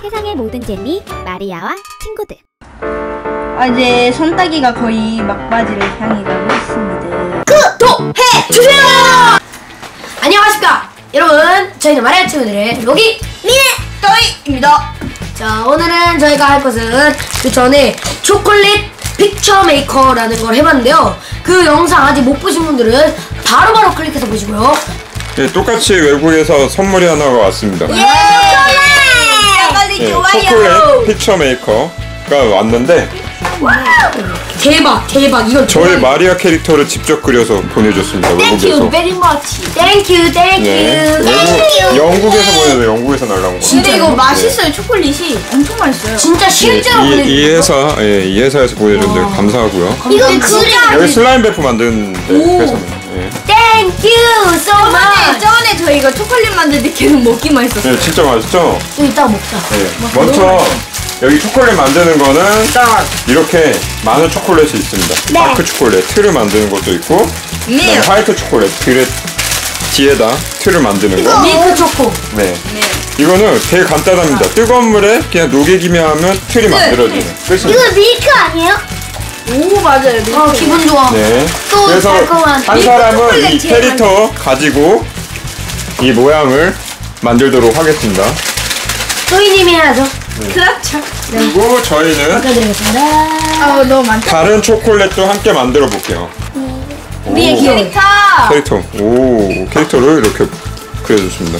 세상의 모든 재미 마리아와 친구들. 이제 손따기가 거의 막바지를 향해 가고 있습니다. 구독해주세요! 안녕하십니까 여러분, 저희는 마리아 친구들의 로기 또이입니다. 자, 오늘은 저희가 할 것은 그 전에 초콜릿 픽처 메이커라는 걸 해봤는데요, 그 영상 아직 못 보신 분들은 바로바로 클릭해서 보시고요. 네, 똑같이 외국에서 선물이 하나가 왔습니다. 빨리 네, 좋아요. 초콜릿 픽처 메이커가 왔는데 대박 이건 저의 마리아 캐릭터를 직접 그려서 보내줬습니다. Thank you 외국에서. very much. Thank you. 네, 영국에서 보내서 영국에서 날라온 거. 근데 이거 맛있어요. 초콜릿이 엄청 맛있어요. 진짜 실제로 보내준 이 회사, 이 회사에서 보내줬는데 감사하고요. 이거 진짜 여기 슬라임 배프 만드는 회사입니다. 예. Thank you so much. 저번에 저희 이거 초콜릿 만들 때 계속 먹기만 했었어요. 네, 진짜 맛있죠? 좀 이따가 먹자. 네. 먼저 여기 초콜릿 만드는 거는 딱 이렇게 많은 초콜릿이 있습니다. 다크 초콜릿 틀을 만드는 것도 있고, 그다음에 화이트 초콜릿 뒤에다 틀을 만드는 거. 밀크 초코. 네. 이거는 되게 간단합니다. 뜨거운 물에 그냥 녹이기만 하면 틀이 만들어지는. 끝입니다. 이거 밀크 아니에요? 오, 맞아요. 기분 좋아. 네. 또 그래서 달콤한 한 밀크 사람은 초콜릿 이 제일 캐릭터 가지고 이 모양을 만들도록 하겠습니다. 소희님이 해야죠. 그렇죠. 그리고 저희는 부탁드리겠습니다. 너무 많다. 다른 초콜릿도 함께 만들어 볼게요. 우리의 캐릭터. 캐릭터를 이렇게 그려줬습니다.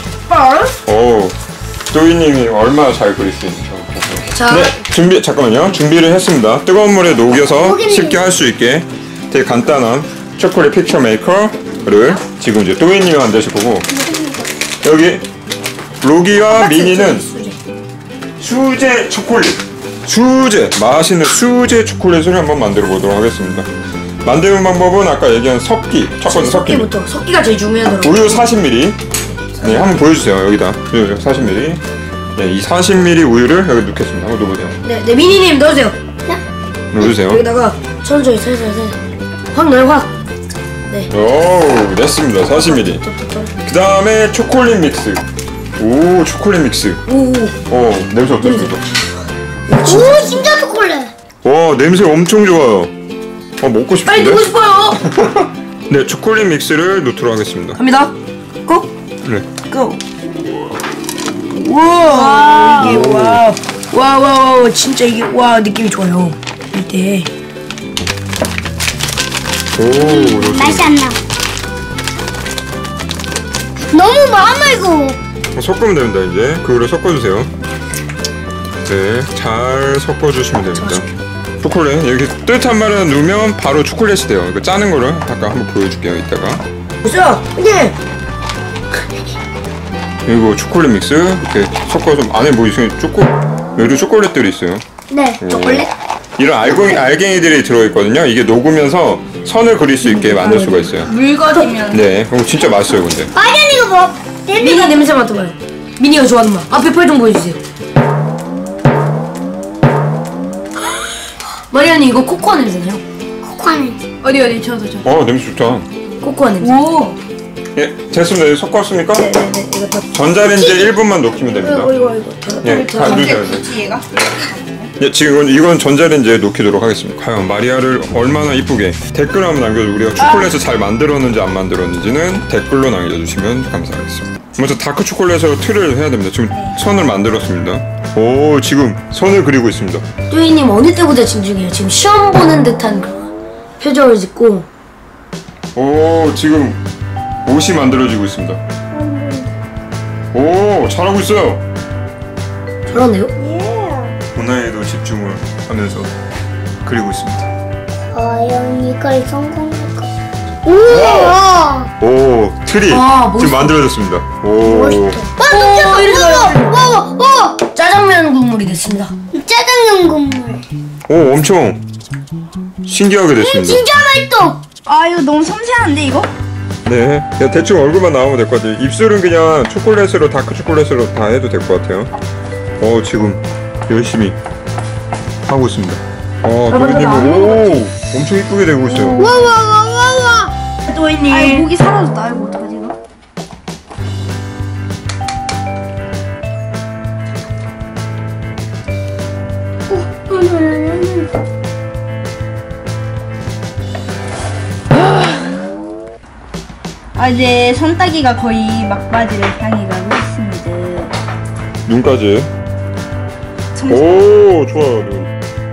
또이님이 얼마나 잘 그릴 수 있는지 한번 보세요. 자, 네, 잠깐만요. 준비를 했습니다. 뜨거운 물에 녹여서 쉽게 할 수 있게 되게 간단한 초콜릿 픽처 메이커를 지금 이제 또이님이 만드실 거고, 여기 로기와 미니는 수제 초콜릿, 맛있는 수제 초콜릿을 한번 만들어 보도록 하겠습니다. 만드는 방법은 아까 얘기한 섞기, 첫 번째 섞기입니다. 섞기부터. 섞기가 제일 중요하더라고요. 우유 40ml. 네, 한번 보여주세요. 여기다 우유 40ml. 네, 이 40ml 우유를 여기 넣겠습니다. 한번 넣어보세요. 네, 미니님 넣으세요. 넣어주세요. 여기다가 천천히 살살 확 넣어요, 확. 네. 오, 됐습니다. 40ml. 그 다음에 초콜릿 믹스. 오, 초콜릿 믹스. 오. 냄새 어떻습니까? 오, 진짜 초콜릿. 와, 냄새 엄청 좋아요. 먹고 빨리 싶은데? 넣고 싶어요. 네, 초콜릿 믹스를 넣도록 하겠습니다. 갑니다. 고. 네. 고. 우와. 이게 와, 진짜 이게 느낌이 좋아요. 이때. 오, 맛이 안 나. 너무 많아 이거. 섞으면 됩니다. 이제 그거를 섞어주세요. 네, 잘 섞어주시면 됩니다. 초콜릿 이렇게 뜨뜻한 말에 넣으면 바로 초콜릿이 돼요. 이거 짜는 거를 아까 한번 보여줄게요. 이따가. 보세요. 네. 그리고 초콜릿 믹스 이렇게 섞어서 안에 뭐 있어요? 여기 초콜릿들이 있어요. 네. 초콜릿? 이런 알갱이들이 들어있거든요. 이게 녹으면서 선을 그릴 수 있게 만들 수가 있어요. 묽어지면. 네, 그럼 진짜 맛있어요, 근데. 마리아 이거 뭐? 미니 냄새 맡아봐요. 미니가 좋아하는 맛. 앞에 펄 좀 보여주세요. 마리아님 이거 코코아 냄새나요? 코코아는. 어디 저도. 냄새 좋다. 코코아 냄새. 오. 예, 됐습니다. 이제 섞었습니까? 네네네. 이거 다. 전자레인지에 1분만 녹이면 됩니다. 이거. 예, 다 넣으셔야 돼요. 얘가. 예, 지금 이건 전자레인지에 녹이도록 하겠습니다. 과연 마리아를 얼마나 이쁘게 댓글 한번 남겨주고, 우리가 초콜릿을 잘 만들었는지 안 만들었는지는 댓글로 남겨주시면 감사하겠습니다. 먼저 다크 초콜릿으로 틀을 해야 됩니다. 지금 선을 만들었습니다. 오, 지금 선을 그리고 있습니다. 뚜이님 어느 때보다 진중해요. 지금 시험 보는 듯한 그런 표정을 짓고. 오, 지금 옷이 만들어지고 있습니다. 오, 잘하고 있어요. 잘하네요. 문화에도 집중을 하면서 그리고 있습니다. 과연 이걸 성공할까? 우와. 오, 틀이 멋있다. 지금 만들어졌습니다. 오, 와, 이렇게 와. 짜장면 국물이 됐습니다. 짜장면 국물. 오, 엄청 신기하게 됐습니다. 진짜 맛있어. 이거 너무 섬세한데 이거? 네, 그냥 대충 얼굴만 나오면 될 것 같아요. 입술은 그냥 초콜릿으로, 다크 초콜릿으로 다 해도 될 것 같아요. 지금 열심히 하고 있습니다. 도희님은 오, 엄청 이쁘게 되고 있어요. 와. 또이님. 목이 사라졌다. 이거 어떡하지 이거? 아 이제 손따기가 거의 막바지를 향해 가고 있습니다. 눈까지. 성- 오, 좋아요. 눈.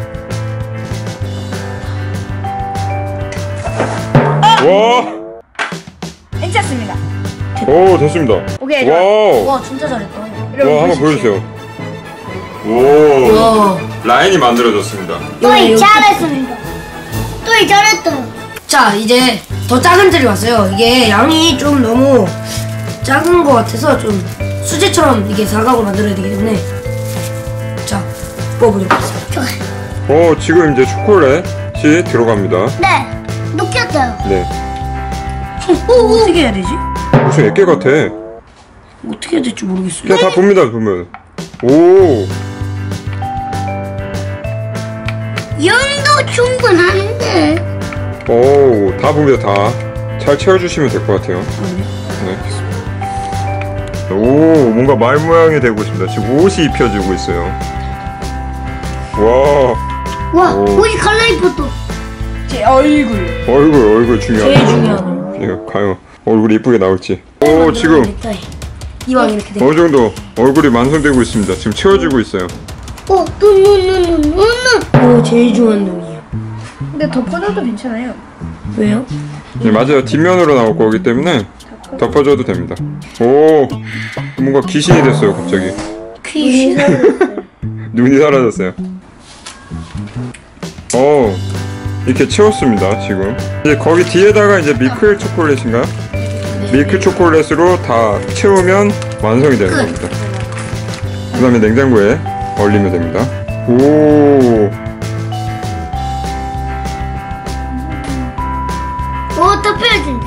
와, 괜찮습니다. 오, 됐습니다. 오케이. 와우. 와 진짜 잘했다. 와, 한번 보여주세요. 오, 와. 라인이 만들어졌습니다. 또이 잘했습니다. 또이 잘했다. 자 이제 더 작은 틀이 왔어요. 이게 양이 좀 너무 작은 것 같아서 좀 수제처럼 이게 사각으로 만들어야 되기 때문에 자 뽑아보도록 하겠습니다. 좋아. 오, 지금 이제 초콜릿이 들어갑니다. 네. 녹였어요. 네. 어떻게 해야 되지? 무슨 애깨 같아. 어떻게 해야 될지 모르겠어요. 그냥 다 봅니다, 보면. 오, 영도 충분한데. 오, 다 봅니다, 다. 잘 채워주시면 될 것 같아요. 네. 오, 뭔가 말 모양이 되고 있습니다. 지금 옷이 입혀지고 있어요. 와, 와, 오. 옷이 갈라입었어. 제 얼굴. 얼굴 중요하다. 제일 중요한 거. 네, 과연 얼굴이 이쁘게 나올지. 오, 지금 이왕 이렇게 돼. 어느 정도 얼굴이 완성되고 있습니다. 지금 채워지고 있어요. 눈. 오 제일 중요한 놈이에요. 근데 덮어줘도 괜찮아요. 왜요? 네, 맞아요. 뒷면으로 나올 거기 때문에 덮어줘도 됩니다. 오, 뭔가 귀신이 됐어요, 갑자기. 귀신. 눈이 사라졌어요. 오, 이렇게 채웠습니다, 지금. 이제 거기 뒤에다가 이제 밀크 초콜릿인가요? 밀크 초콜릿으로 다 채우면 완성이 되는 겁니다. 그 다음에 냉장고에 얼리면 됩니다. 오, 오, 또 빼야지.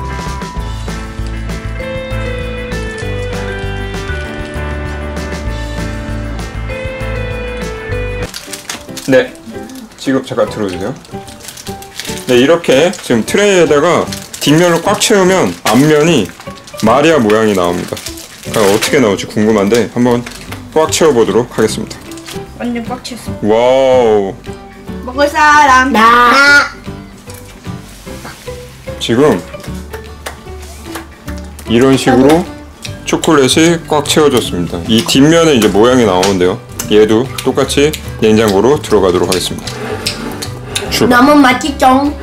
네. 지금 잠깐 들어주세요. 네, 이렇게 지금 트레이에다가 뒷면을 꽉 채우면 앞면이 마리아 모양이 나옵니다. 과연 어떻게 나올지 궁금한데 한번 꽉 채워보도록 하겠습니다. 완전 꽉 찼어. 와우. 먹을 사람. 나. 지금 이런 식으로 초콜릿이 꽉 채워졌습니다. 이 뒷면에 이제 모양이 나오는데요. 얘도 똑같이 냉장고로 들어가도록 하겠습니다. 출발. 남은 맛있죠?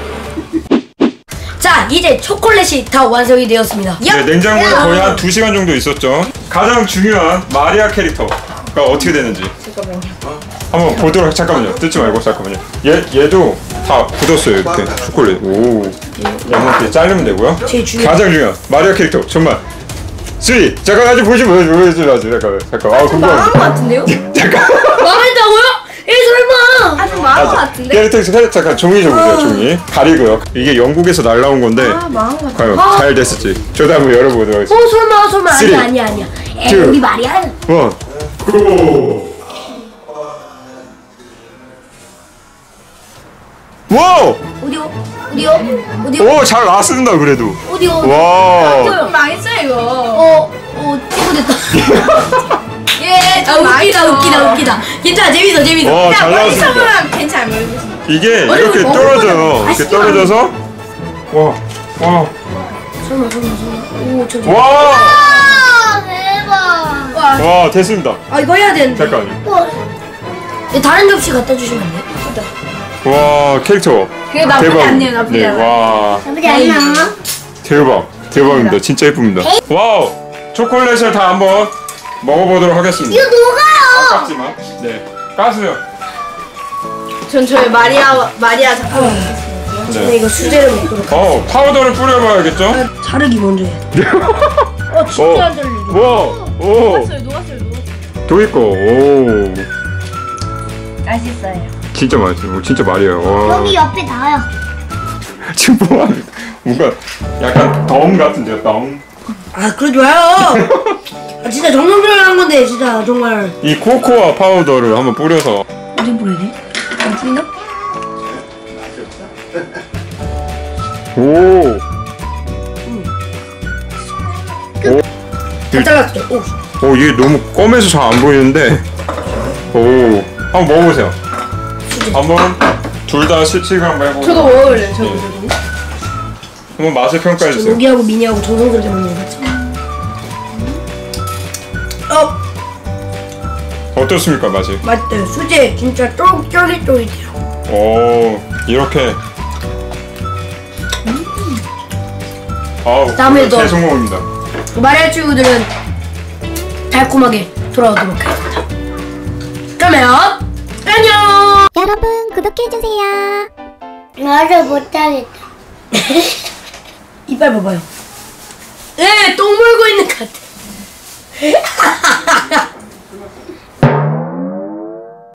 자 이제 초콜릿이 다 완성이 되었습니다. 네, 냉장고에 거의 한 2시간 정도 있었죠. 가장 중요한 마리아 캐릭터가 어떻게 되는지 한번 보도록. 잠깐만요, 뜯지 말고. 잠깐만요. 얘도 다 굳었어요, 이렇게 초콜릿. 오, 이렇게 자르면 되고요. 제일 중요한 가장 중요한 마리아 캐릭터 정말 3. 잠깐 아직 보여주지. 잠깐. 아, 망한 것 궁금한데. 같은데요? 잠깐. 망했다고요? 이 설마? 아주 망한 것 같은데? 캐릭터 잠깐 종이 좀 보세요. 종이 가리고요. 이게 영국에서 날라온 건데 아 망한 것 같아. 과연 잘 됐을지 저도 한번 열어보도록 하겠습니다. 설마 쓰리, 아니야. 에이 투, 우리 말이야. 원, 고! 와우! 어디요? 오, 잘 나왔습니다, 그래도. 어디요? 와. 망했어요 이거. 찌부됐다. 예, 좀 웃기다. 괜찮아, 재밌어. 와, 잘 나왔습니다. 머리서만 괜찮아요. 모르겠습니다. 이게 이렇게 떨어져요. 이렇게 떨어져서. 와. 설마. 오, 와! 아, 대박. 와, 됐습니다. 아, 이거 해야 되는데. 잠깐만요. 다른 접시 갖다 주시면 안 돼요? 와, 캐릭터. 그게 나쁘지 대박. 않네요, 나쁘지 네, 않아요. 와. 나쁘지 않나? 대박입니다. 진짜 예쁩니다. 와우! 초콜릿을 다 한번 먹어보도록 하겠습니다. 이거 녹아요. 아깝지만. 네. 까세요. 전 저희 마리아 작품. 저는 네. 이거 수제를 먹도록. 파우더를 뿌려봐야겠죠? 자르기 먼저 해야 돼. 진짜 안 들리죠? 오! 녹았어요. 도이코. 오. 맛있어요. 진짜 맛있어요. 진짜 말이에요. 와. 여기 옆에 닿아요. 지금 뭐합니까? 뭔가 약간 덩 같은데요, 덩. 아, 그러지 마요. 진짜 정성스레 한 건데, 진짜 정말. 이 코코아 파우더를 한번 뿌려서. 어디 뿌려야 돼? 뿌리나? 오. 다 잘랐어. 오. 이게 너무 검해서 잘 안 보이는데. 오. 한번 먹어보세요. 수제. 한번 둘 다 실측을 한번 해보고. 저도 먹을래. 저도. 네. 한번 맛을 평가해 주세요. 로기하고 미니하고 정성스럽게 만든 거 같죠? 어떻습니까 맛이? 맛있대요. 수제 진짜 쫄깃쫄깃해요. 오 이렇게. 아우 다음에도. 제 성공입니다. 마리아 친구들은 달콤하게 돌아오도록 하겠습니다. 그러면 안녕. 여러분 구독해주세요. 나를 못하겠다. 이빨 봐봐요. 네, 똥 물고 있는 것 같아.